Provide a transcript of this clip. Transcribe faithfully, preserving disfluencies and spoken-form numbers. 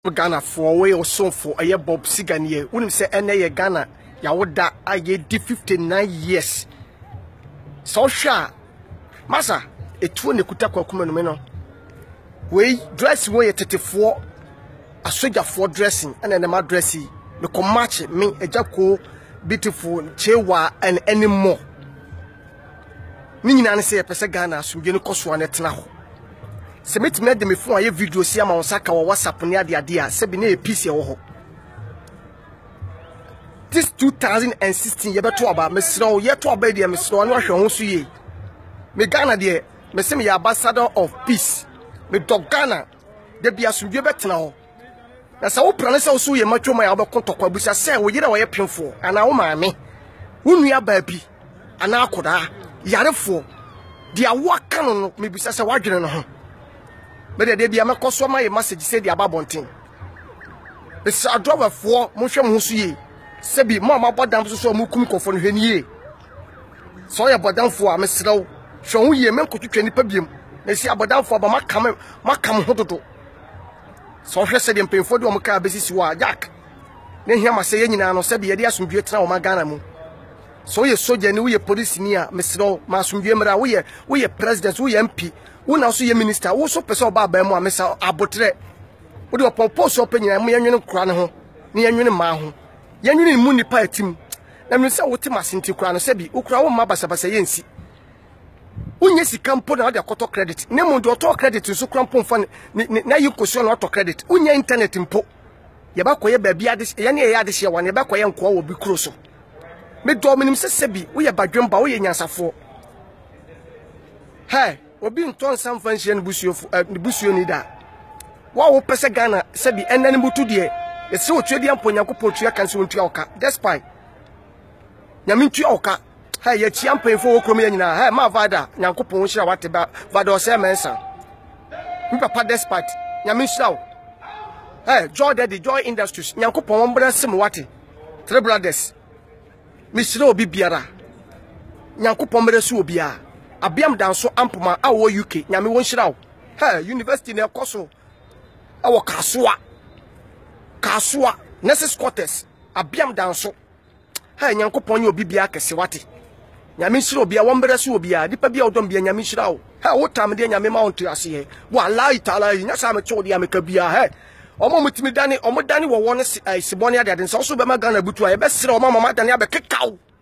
Ghana for way or so for a year Bob Siganie. Wouldn't say any Ghana. Yawoda aye di fifty-nine years. So sha. Masa, a two ne kuta Kwaku Manu no. We dress way thirty-four. A soldier for dressing and then my dressy. Me come match me a jako beautiful chewa and any more. Ni na say pese Ghana so je no koso an etna ho. Se metime de me fon aye video si ama wonsaka wa WhatsApp ne ade ade a se bi na e P C e wo ho. This two thousand sixteen ye beto aba me sro ye to aba de me sro no hwe ho so ye. Me Ghana de me se me ya ambassador of peace. Me dog Ghana de bia sumdwe betena ho. Na sa wo prane sa wo so ye matwoma ya obekon tokwa busa se wo yire wo ye pemfo ana wo maame. Wo nua ba bi ana akoda yarefo dia wo ka no me bisa se wadwene no ho. Me de de bia me koso ma ye message se dia babonten. Be sa driver fo mo hwe mo so ye. Sebi mama bodam so so mu kum kofo no hwenie so ya bodam fo a mesrew hwe ho ye menkotwetwa nipa biem na si abodam fo ba makam makam hododo so hwe se de mpemfo de o mka besisi wa jack ne hia ma se ye nyina no sebi ye de asomdue tena o magana mu so ye soja ni wo ye police ni a mesrew ma asomdue mra wo ye wo ye president wo ye M P wo na so ye minister wo so pese oba ba mu a mesa abotre wo de opompo so opanyina mu yenwene kura ne ho ne yenwene ma ho yanwini mu nipa atim na me se wote masenti kura no se bi ukura wo mabasa basa yensi unye sika mpo na de akoto credit ne mu de auto credit nso kura mpo mfa na yi koso na auto credit unye internet mpo ye ba koye ba bia de ye ne ye ade hye wa ne ba koye nko wo bi kuro so me do minim se se bi wo ye badwemba wo ye nyansafo he obi nton samfa nhye ne busuo ne busuo ni da wa wo pese Ghana se bi enani mutu de ese o twedi ampo Nyankopon tua kan se wontua oka despite nyame ntua oka ha ye tia ampanfo wo krom ya nyina ha ma vada Nyankopon hira wate ba vada o se mensa mi papa despite nyame hira wo ha joy daddy joy industries Nyankopon won bra sim wate three brothers mi hira obi biara Nyankopon bra su obi a abiam danso ampoma a wo U K nyame won hira wo ha university na ekoso awo kasoa Kasua Nesses quarters abiam danso ha Nyankopon ye obi bia kese wate nyame hira obi a wombere so obi a dipa bia odom bia nyame hira wo ha wotam de nyame ma onto ase he wallahi taala nya sa me cho de ameka bia he omo mutimi dane omo dane wo won se sibone ade ade nso so be ma Ghana butu a ye be sira omo mama dane abekekaw